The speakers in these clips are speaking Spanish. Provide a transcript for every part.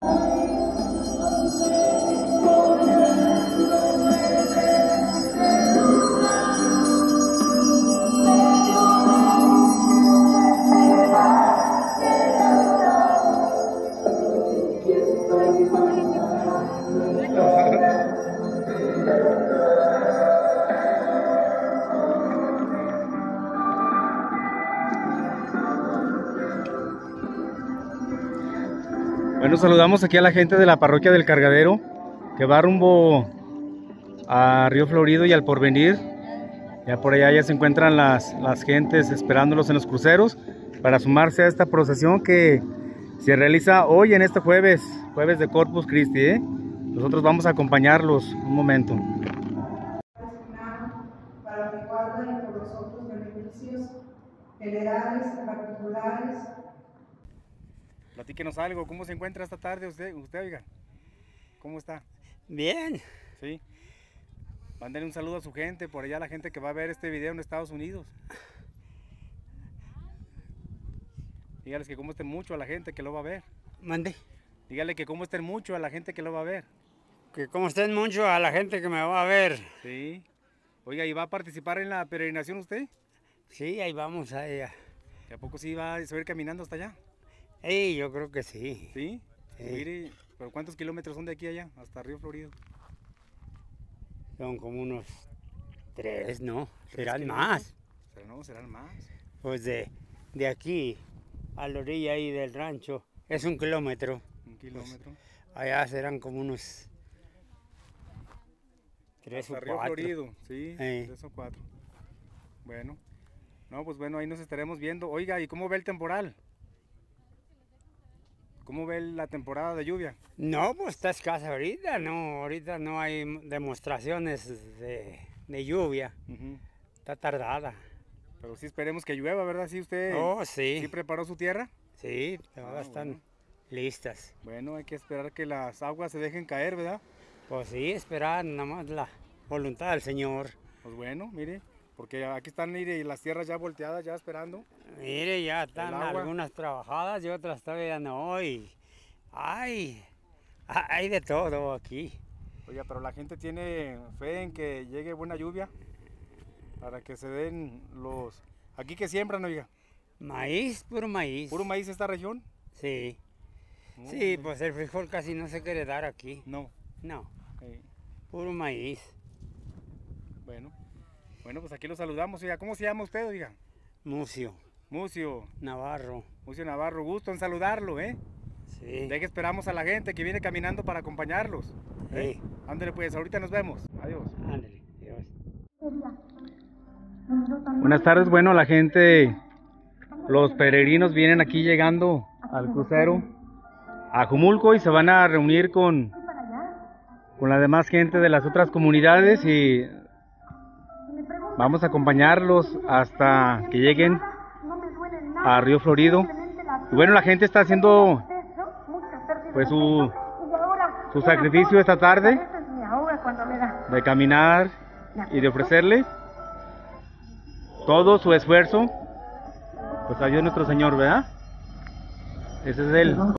Bueno, saludamos aquí a la gente de la parroquia del Cargadero que va rumbo a Río Florido y al Porvenir. Ya por allá ya se encuentran las gentes esperándolos en los cruceros para sumarse a esta procesión que se realiza hoy en este jueves de Corpus Christi, ¿eh? Nosotros vamos a acompañarlos un momento. Para que guarden por los otros beneficios generales, particulares. Platíquenos algo, ¿cómo se encuentra esta tarde usted oiga? ¿Cómo está? Bien. Sí. Mándenle un saludo a su gente, por allá la gente que va a ver este video en Estados Unidos. Dígales que cómo estén mucho a la gente que lo va a ver. Mande. Dígale que cómo estén mucho a la gente que lo va a ver. Que como estén mucho a la gente que me va a ver. Sí. Oiga, ¿y va a participar en la peregrinación usted? Sí, ahí vamos a ella. ¿A poco sí se va a ir caminando hasta allá? Yo creo que sí. ¿Sí? Sí. Mire, ¿pero cuántos kilómetros son de aquí a allá, hasta Río Florido? Son como unos 3, ¿no? Serán kilómetros? más. No, serán más. Pues de aquí a la orilla ahí del rancho es 1 kilómetro. 1 kilómetro. Pues allá serán como unos 3 o hasta 4. Río Florido, sí, 3 o 4. Bueno, no, pues bueno, ahí nos estaremos viendo. Oiga, ¿y cómo ve el temporal? ¿Cómo ve la temporada de lluvia? No, pues está escasa ahorita no hay demostraciones de lluvia. Está tardada. Pero sí esperemos que llueva, ¿verdad? ¿Sí usted sí. ¿Sí preparó su tierra? Sí, todas están listas. Bueno, hay que esperar que las aguas se dejen caer, ¿verdad? Pues sí, esperar nada más la voluntad del Señor. Pues bueno, mire, porque aquí están mire, las tierras ya volteadas, ya esperando. Mire, ya están algunas trabajadas y otras todavía no. Y hay de todo aquí. Oiga, pero la gente tiene fe en que llegue buena lluvia para que se den los... ¿Aquí que siembran, oiga? Maíz, puro maíz. ¿Puro maíz esta región? Sí. Sí, pues el frijol casi no se quiere dar aquí. No. No. Puro maíz. Bueno, pues aquí lo saludamos, oiga. ¿Cómo se llama usted, oiga? Mucio. Mucio Navarro. Mucio Navarro, gusto en saludarlo, ¿eh? Sí. De que esperamos a la gente que viene caminando para acompañarlos. Sí. Ándale pues, ahorita nos vemos. Adiós. Ándale, adiós. Buenas tardes, bueno, la gente, los peregrinos vienen aquí llegando al crucero a Jumulco y se van a reunir con la demás gente de las otras comunidades y vamos a acompañarlos hasta que lleguen a Río Florido. Y bueno, la gente está haciendo pues su sacrificio esta tarde de caminar y de ofrecerle todo su esfuerzo pues a Dios nuestro Señor, ¿verdad? Ese es el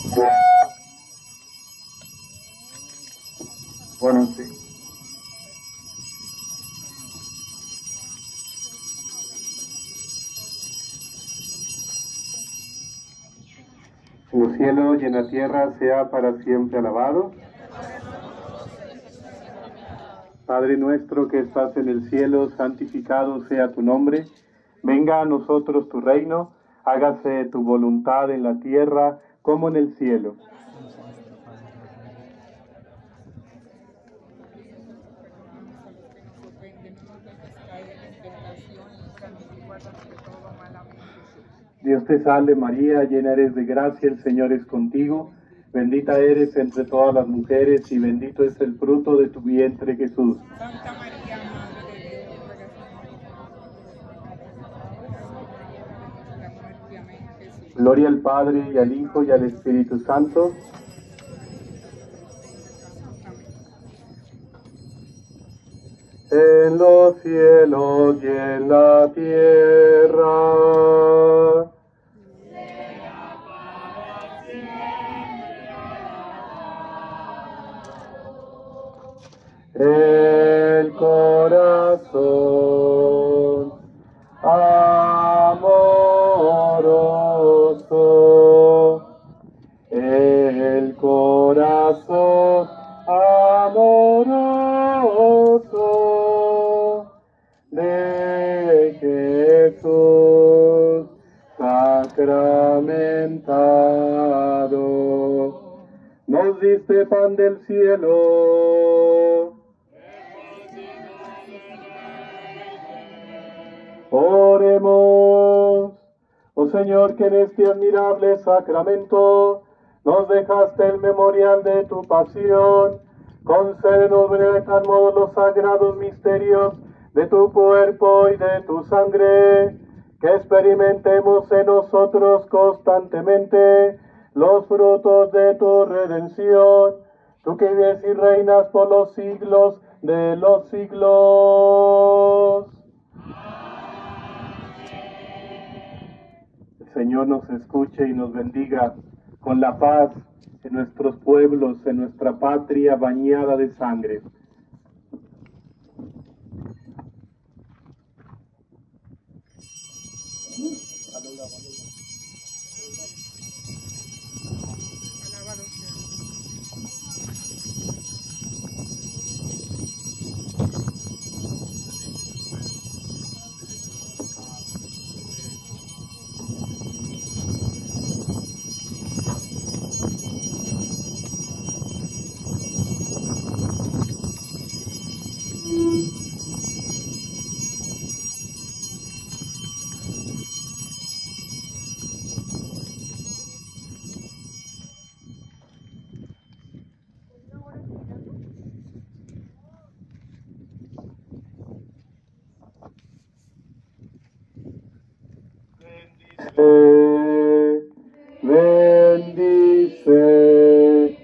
Bueno, sí. En los cielos y en la tierra sea para siempre alabado. Padre nuestro que estás en el cielo, santificado sea tu nombre. Venga a nosotros tu reino, hágase tu voluntad en la tierra como en el cielo. Dios te salve María, llena eres de gracia, el Señor es contigo. Bendita eres entre todas las mujeres y bendito es el fruto de tu vientre, Jesús. Santa María, Madre de Dios, ruega por nosotros, la muerte. Amén, Jesús. Gloria al Padre y al Hijo y al Espíritu Santo. En los cielos y en la tierra. El corazón amoroso, el corazón amoroso de Jesús sacramentado, nos diste pan del cielo. Oremos. Oh Señor, que en este admirable sacramento nos dejaste el memorial de tu pasión, concédenos ver de tal modo los sagrados misterios de tu cuerpo y de tu sangre, que experimentemos en nosotros constantemente los frutos de tu redención, tú que vives y reinas por los siglos de los siglos. El Señor nos escuche y nos bendiga con la paz en nuestros pueblos, en nuestra patria bañada de sangre. Bendice.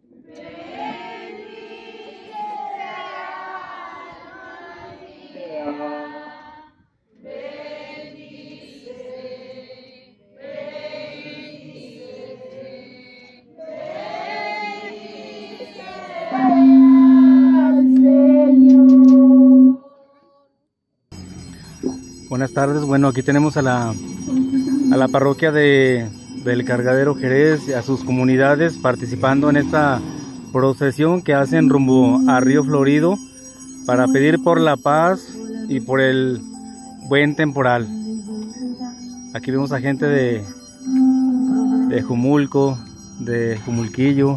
Buenas tardes, bueno, aquí tenemos a la parroquia del Cargadero Jerez y a sus comunidades participando en esta procesión que hacen rumbo a Río Florido para pedir por la paz y por el buen temporal. Aquí vemos a gente de Jumulco, de Jumulquillo,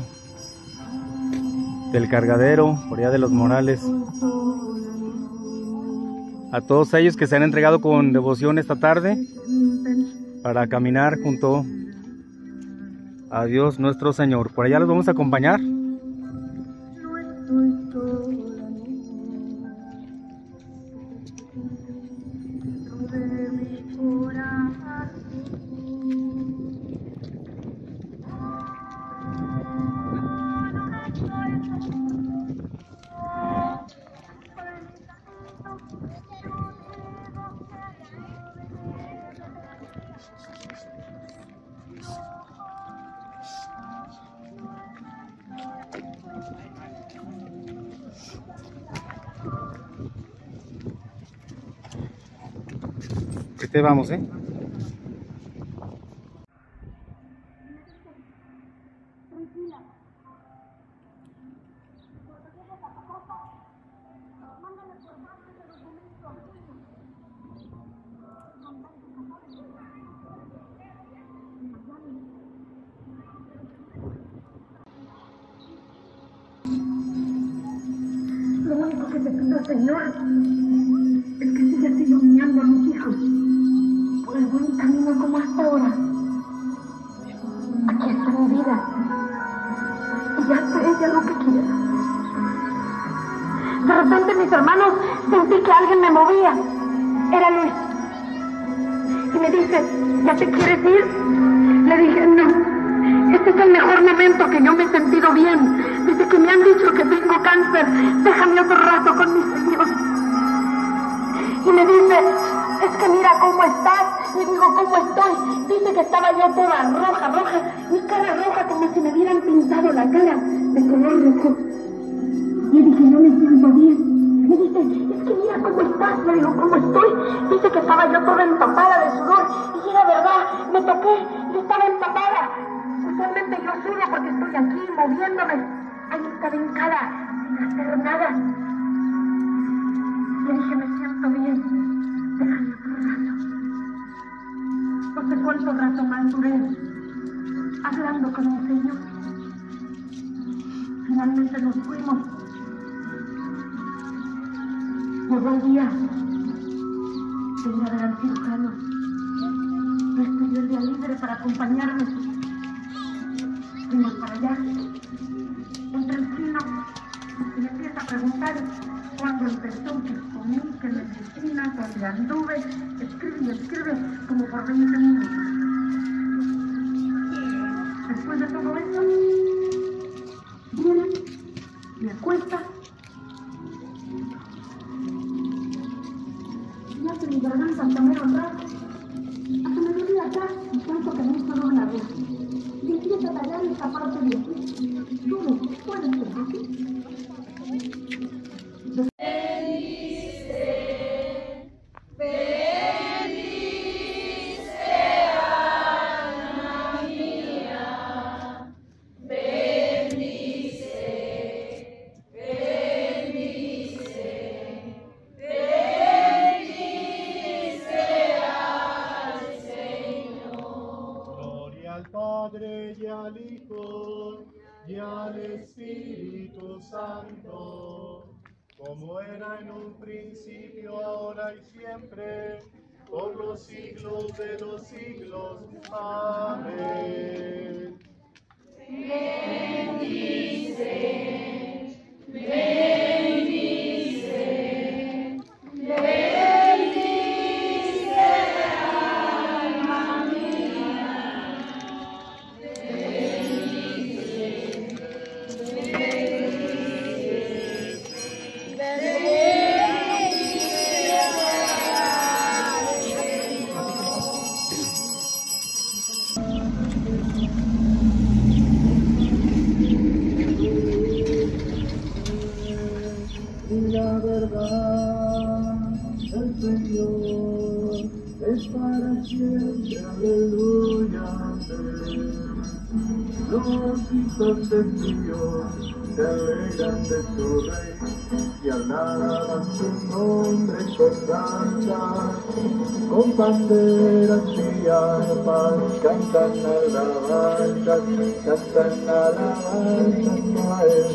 del Cargadero, por allá de Los Morales. A todos ellos que se han entregado con devoción esta tarde para caminar junto a Dios nuestro Señor. Por allá los vamos a acompañar. Te vamos, Lo único que te pido, Señor, es que sigas iluminando a mis hijos por el buen camino como hasta ahora. Aquí está mi vida y ya sé ella lo que quiere. De repente, mis hermanos, sentí que alguien me movía. Era Luis. Y me dice, ¿ya te quieres ir? Le dije, no. Este es el mejor momento que yo me he sentido bien. Desde que me han dicho que tengo cáncer, déjame otro rato con mi Señor. Y me dice, es que mira cómo estás. Le digo, ¿cómo estoy? Dice que estaba yo toda roja, mi cara roja, como si me hubieran pintado la cara de color rojo. Le dije, no me siento bien. Me dice, es que mira cómo estás. Le digo, ¿cómo estoy? Dice que estaba yo toda empapada de sudor. Y era verdad, me toqué y estaba empapada. Usualmente yo sudo porque estoy aquí moviéndome. Ahí estaba hincada, sin hacer nada. Le dije, me siento bien. Déjame otro rato. No sé cuánto rato más duré hablando con mi Señor. Finalmente nos fuimos. Llegó el día de ir a ver al cirujano. Me pidió el día libre para acompañarme. Fuimos para allá. Entra el chino y me empieza a preguntar cuándo empezó, que comí, que medicina, dónde anduve. Escribe, como por 20 minutos. Después de todo eso, viene, me acuesta. Ya se mi garganta hasta mero atrás. Hasta me dolía acá y tanto que me hizo doble la voz. Y empieza a tallar esta parte de aquí. ¿Cómo? ¿Puede ser así? Al Padre y al Hijo y al Espíritu Santo, como era en un principio, ahora y siempre, por los siglos de los siglos. Amén. La verdad, el Señor es para siempre, aleluya. Los hijos de Dios se alegran de su rey y alaban su nombre con danza, con banderas y arpas, cantan alabanzas a él.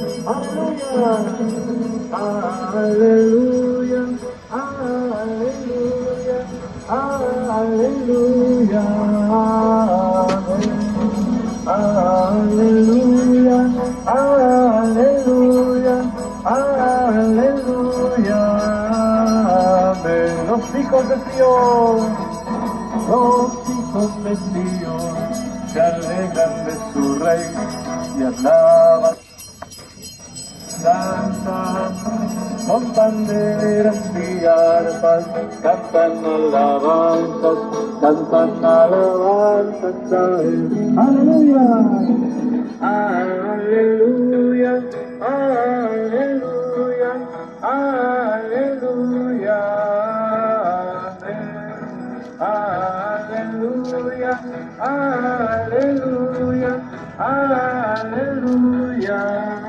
Aleluya, aleluya, aleluya, aleluya, aleluya, aleluya, amén. Los hijos de Dios se alegran de su rey y alaban. Danzan con banderas y arpas, cantan alabanzas a él. Aleluya, aleluya, aleluya, aleluya, amén. aleluya.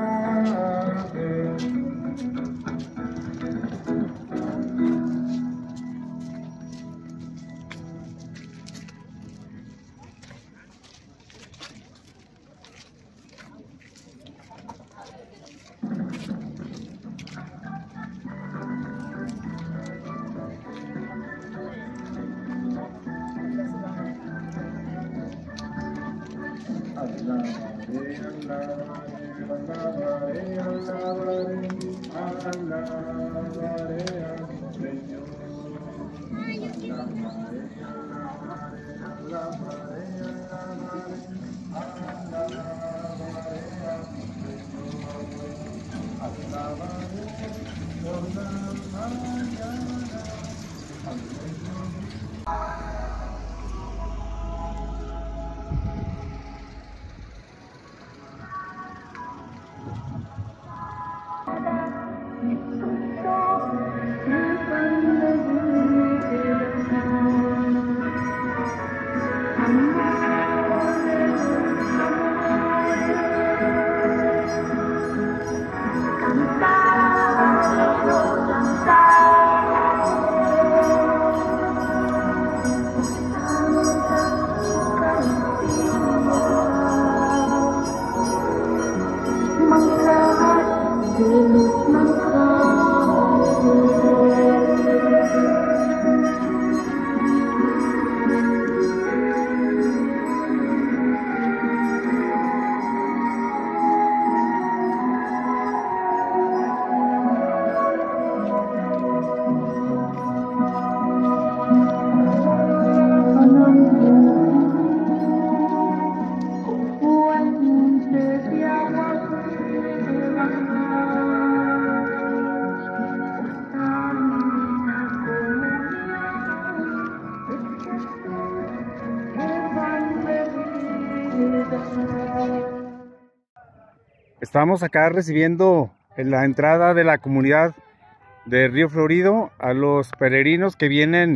Estamos acá recibiendo en la entrada de la comunidad de Río Florido a los peregrinos que vienen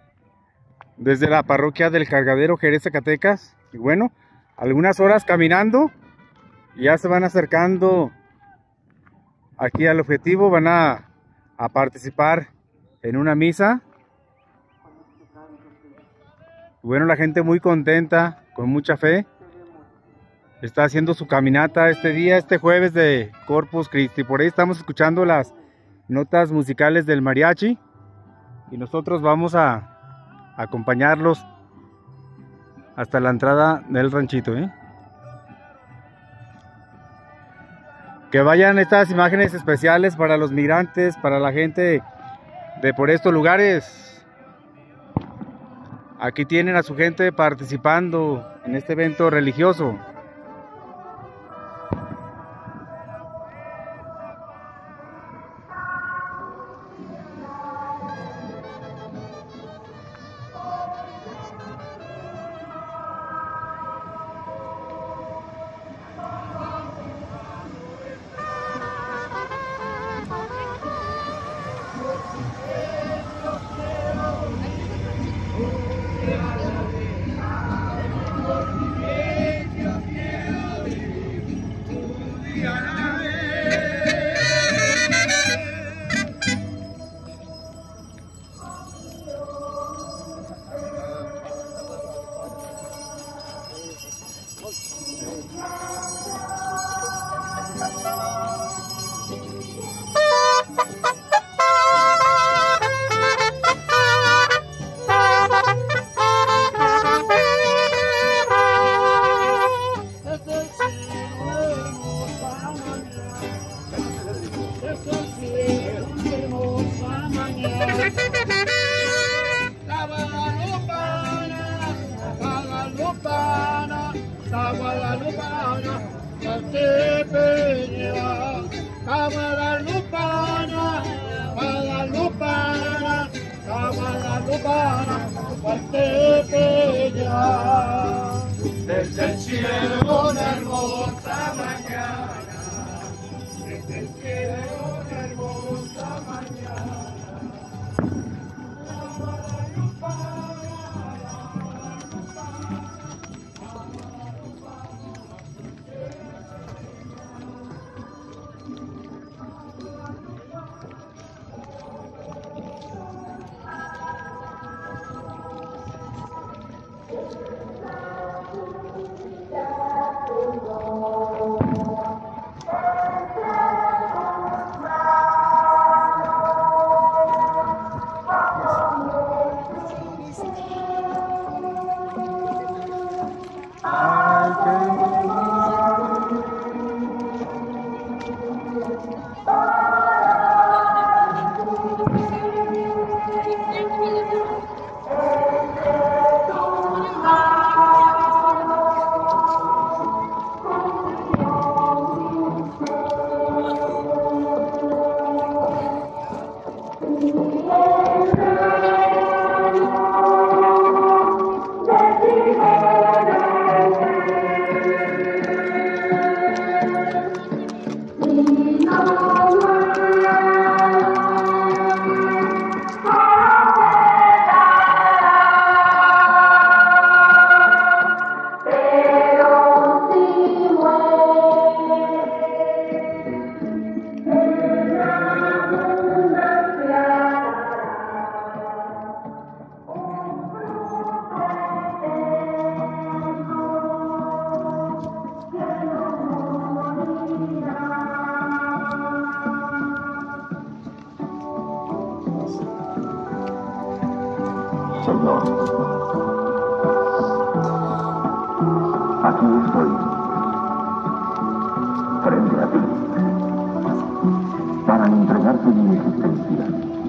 desde la parroquia del Cargadero, Jerez, Zacatecas. Y bueno, algunas horas caminando, y ya se van acercando aquí al objetivo, van a participar en una misa. Y bueno, la gente muy contenta, con mucha fe. Está haciendo su caminata este día, este jueves de Corpus Christi. Por ahí estamos escuchando las notas musicales del mariachi. Y nosotros vamos a acompañarlos hasta la entrada del ranchito, Que vayan estas imágenes especiales para los migrantes, para la gente de por estos lugares. Aquí tienen a su gente participando en este evento religioso. Desde el cielo una hermosa mañana, desde el cielo una hermosa mañana. Señor. Aquí estoy, frente a ti, para entregarte mi existencia.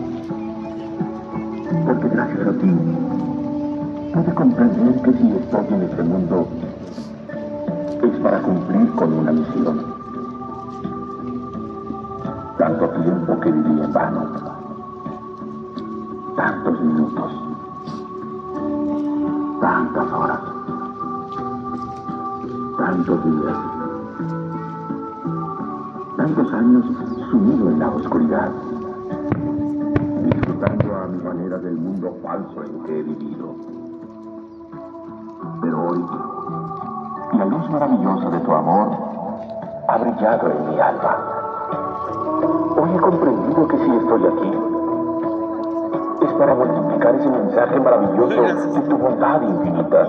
Porque gracias a ti, pude comprender que si estoy en este mundo, es para cumplir con una misión. Tanto tiempo que viví en vano, tantos minutos, tantas horas, tantos días, tantos años sumido en la oscuridad, disfrutando a mi manera del mundo falso en que he vivido. Pero hoy, la luz maravillosa de tu amor ha brillado en mi alma. Hoy he comprendido que si estoy aquí, es para multiplicar ese mensaje maravilloso de tu bondad infinita.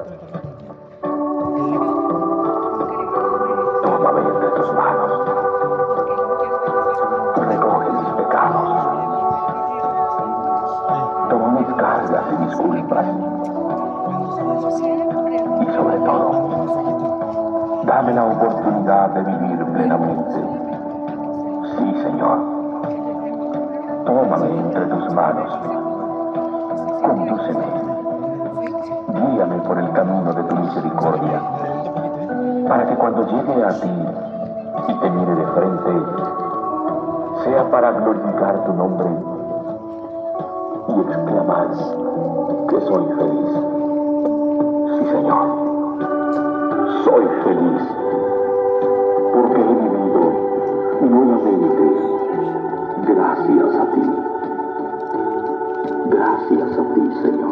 Tómame entre tus manos, recoge mis pecados, toma mis cargas y mis culpas, y sobre todo, dame la oportunidad de vivir plenamente. Sí, Señor. Tómame entre tus manos. Condúceme. Guíame por el camino de tu misericordia, para que cuando llegue a ti y te mire de frente, sea para glorificar tu nombre y exclamar que soy feliz. Sí, Señor. Soy feliz porque he vivido nuevamente, gracias a ti. Gracias a ti, Señor.